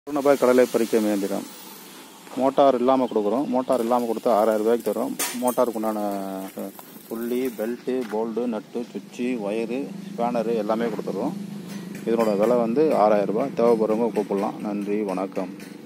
ரூபாய் கடலை பறிக்கும் இயந்திரம். மோட்டார் இல்லாமல் கொடுக்குறோம். மோட்டார் இல்லாமல் கொடுத்தா 6000 ரூபாய்க்கு தரும். மோட்டாருக்கு உண்டான புள்ளி, பெல்ட்டு, போல்டு, நட்டு, சுவிட்சு, ஒயரு, ஸ்பேனரு எல்லாமே கொடுத்துருவோம். இதனோட விலை வந்து 6000 ரூபாய். தேவைப்படுறவங்க கூப்பிடலாம். நன்றி, வணக்கம்.